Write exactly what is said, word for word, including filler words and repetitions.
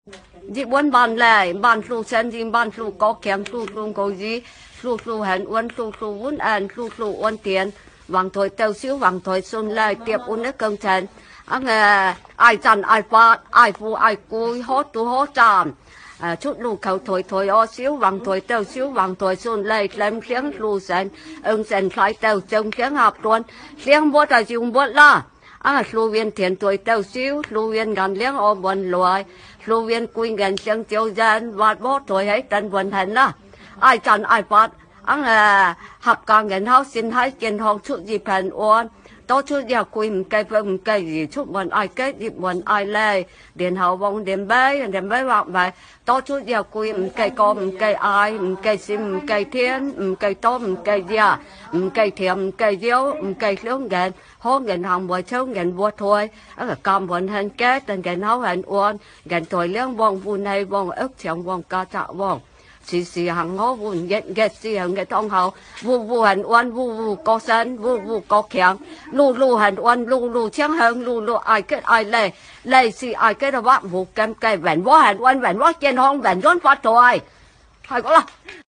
Dị buôn bàn lệ, bàn lù sen dị bàn lù có kém lù lù có gì, lù lù hẹn uốn lù lù uốn an, lù lù uốn tiền, vàng thôi tàu xíu vàng thôi xuân lệ tiệp uốn nước cơm chén, anh ai chăn ai phát, ai phu ai cùi, hót tu hót chạm, chút lù khẩu thôi thôi o xíu vàng thôi tàu xíu vàng thôi xuân lệ lem tiếng lù sen, ông sen khai tàu trông tiếng hạp luôn, tiếng bố ta dùng bố la. À, lưu viên thiền tuổi tàu xíu, lưu viên gần liếng ô buồn loài, lưu viên quy gần chân tiêu dân, vạt bó tuổi ấy trần buồn hình đó. Ai chẳng ai phát, anh là học càng gần hao xin hãy kiên hông chút gì phần ôn. Đó chút giờ quy một cây phương một cây gì chút buồn ai kết gì buồn ai lê. Điện hậu vong điểm bế, điểm bế vọng vậy. Đó chút giờ quy một cây con, một cây ai, một cây xin, một cây thiên, một cây tôm, một cây gì à. Một cây thiềm, một cây diếu, một cây lưỡng gần. Hô gần hồng bùa châu gần bùa thôi. Đó là con buồn hình kết, gần hậu hình ôn. Gần tuổi liếng vong vù này vong ức chồng vong ca trạo vong. Xì xì hàng ngó vùn ghét ghét xì hàng ghét ông hậu vù vù hẳn oan vù vù có sân vù vù có khéng lù lù hẳn oan lù lù chén hơn lù lù ai kết ai lệ lệ xì ai kết là bác vù kem cây vẹn vó hẳn oan vẹn vó trên hông vẹn rốn phát thôi hay có là